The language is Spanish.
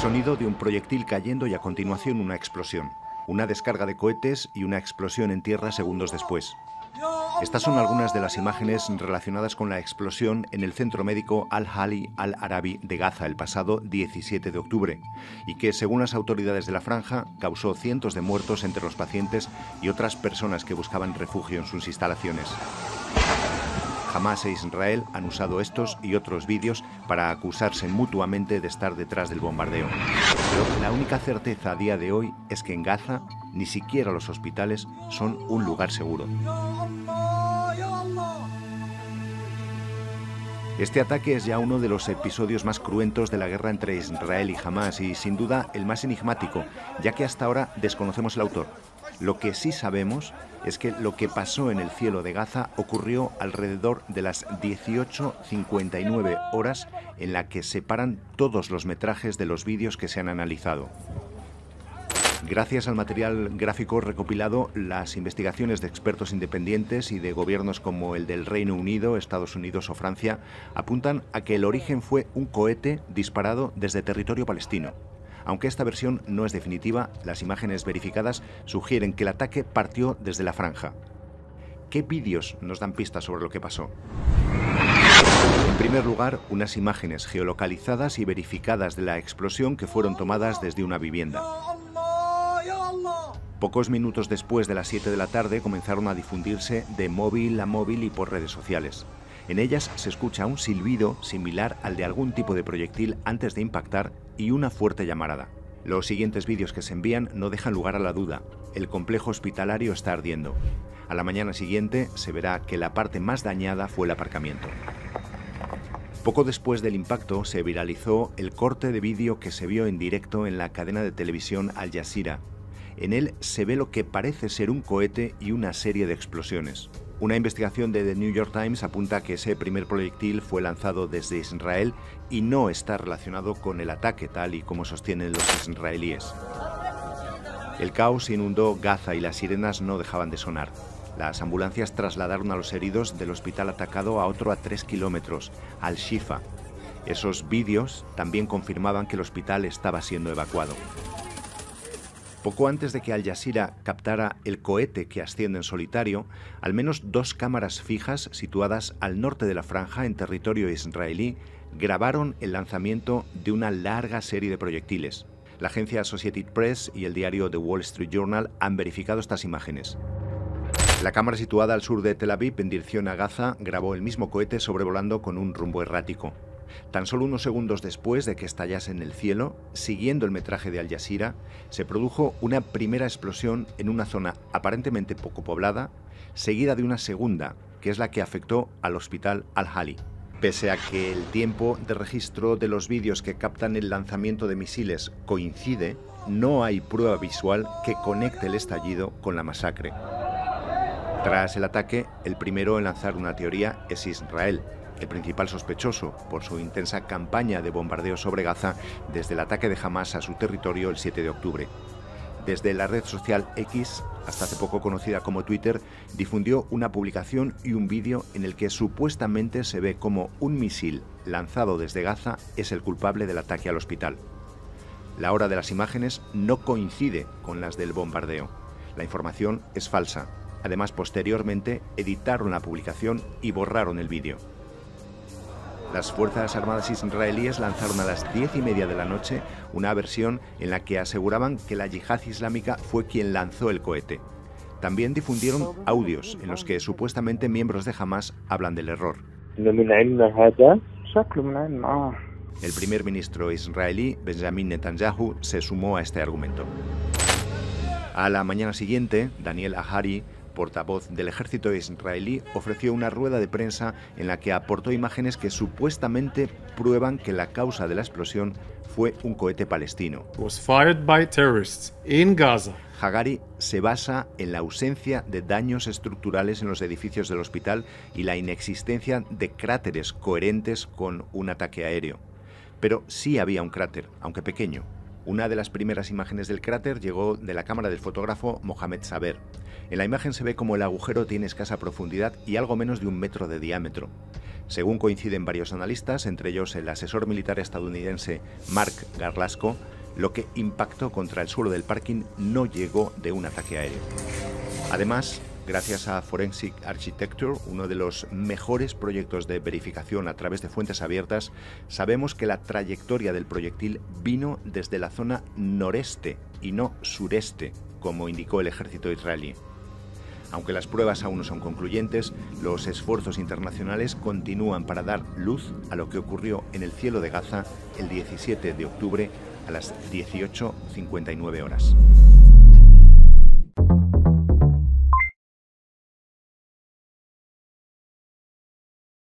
Sonido de un proyectil cayendo y a continuación una explosión. Una descarga de cohetes y una explosión en tierra segundos después. Estas son algunas de las imágenes relacionadas con la explosión en el centro médico Al-Ahli Al-Arabi de Gaza el pasado 17 de octubre y que, según las autoridades de la franja, causó cientos de muertos entre los pacientes y otras personas que buscaban refugio en sus instalaciones. Hamás e Israel han usado estos y otros vídeos para acusarse mutuamente de estar detrás del bombardeo. Pero la única certeza a día de hoy es que en Gaza ni siquiera los hospitales son un lugar seguro. Este ataque es ya uno de los episodios más cruentos de la guerra entre Israel y Hamás y, sin duda, el más enigmático, ya que hasta ahora desconocemos el autor. Lo que sí sabemos es que lo que pasó en el cielo de Gaza ocurrió alrededor de las 18:59 horas en la que separan todos los metrajes de los vídeos que se han analizado. Gracias al material gráfico recopilado, las investigaciones de expertos independientes y de gobiernos como el del Reino Unido, Estados Unidos o Francia apuntan a que el origen fue un cohete disparado desde territorio palestino. Aunque esta versión no es definitiva, las imágenes verificadas sugieren que el ataque partió desde la franja. ¿Qué vídeos nos dan pistas sobre lo que pasó? En primer lugar, unas imágenes geolocalizadas y verificadas de la explosión que fueron tomadas desde una vivienda. Pocos minutos después de las 7 de la tarde comenzaron a difundirse de móvil a móvil y por redes sociales. En ellas se escucha un silbido similar al de algún tipo de proyectil antes de impactar y una fuerte llamarada. Los siguientes vídeos que se envían no dejan lugar a la duda. El complejo hospitalario está ardiendo. A la mañana siguiente se verá que la parte más dañada fue el aparcamiento. Poco después del impacto se viralizó el corte de vídeo que se vio en directo en la cadena de televisión Al Jazeera. En él se ve lo que parece ser un cohete y una serie de explosiones. Una investigación de The New York Times apunta que ese primer proyectil fue lanzado desde Israel y no está relacionado con el ataque, tal y como sostienen los israelíes. El caos inundó Gaza y las sirenas no dejaban de sonar. Las ambulancias trasladaron a los heridos del hospital atacado a otro a 3 kilómetros, Al-Shifa. Esos vídeos también confirmaban que el hospital estaba siendo evacuado. Poco antes de que Al Jazeera captara el cohete que asciende en solitario, al menos 2 cámaras fijas situadas al norte de la franja en territorio israelí grabaron el lanzamiento de una larga serie de proyectiles. La agencia Associated Press y el diario The Wall Street Journal han verificado estas imágenes. La cámara situada al sur de Tel Aviv, en dirección a Gaza, grabó el mismo cohete sobrevolando con un rumbo errático. Tan solo unos segundos después de que estallase en el cielo, siguiendo el metraje de Al Jazeera, se produjo una primera explosión en una zona aparentemente poco poblada, seguida de una segunda, que es la que afectó al hospital Al-Ahli. Pese a que el tiempo de registro de los vídeos que captan el lanzamiento de misiles coincide, no hay prueba visual que conecte el estallido con la masacre. Tras el ataque, el primero en lanzar una teoría es Israel, el principal sospechoso por su intensa campaña de bombardeo sobre Gaza desde el ataque de Hamás a su territorio el 7 de octubre. Desde la red social X, hasta hace poco conocida como Twitter, difundió una publicación y un vídeo en el que supuestamente se ve como un misil lanzado desde Gaza es el culpable del ataque al hospital. La hora de las imágenes no coincide con las del bombardeo. La información es falsa. Además, posteriormente editaron la publicación y borraron el vídeo. Las Fuerzas Armadas israelíes lanzaron a las 10:30 de la noche una versión en la que aseguraban que la Yihad Islámica fue quien lanzó el cohete. También difundieron audios en los que supuestamente miembros de Hamás hablan del error. El primer ministro israelí, Benjamin Netanyahu, se sumó a este argumento. A la mañana siguiente, Daniel Ahari, portavoz del ejército israelí, ofreció una rueda de prensa en la que aportó imágenes que supuestamente prueban que la causa de la explosión fue un cohete palestino. Hagari se basa en la ausencia de daños estructurales en los edificios del hospital y la inexistencia de cráteres coherentes con un ataque aéreo. Pero sí había un cráter, aunque pequeño. Una de las primeras imágenes del cráter llegó de la cámara del fotógrafo Mohamed Saber. En la imagen se ve como el agujero tiene escasa profundidad y algo menos de 1 metro de diámetro. Según coinciden varios analistas, entre ellos el asesor militar estadounidense Mark Garlasco, lo que impactó contra el suelo del parking no llegó de un ataque aéreo. Además, gracias a Forensic Architecture, uno de los mejores proyectos de verificación a través de fuentes abiertas, sabemos que la trayectoria del proyectil vino desde la zona noreste y no sureste, como indicó el ejército israelí. Aunque las pruebas aún no son concluyentes, los esfuerzos internacionales continúan para dar luz a lo que ocurrió en el cielo de Gaza el 17 de octubre a las 18:59 horas.